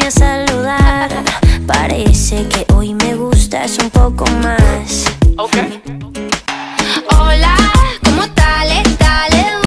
a saludar. Parece que hoy me gustas un poco más. Okay.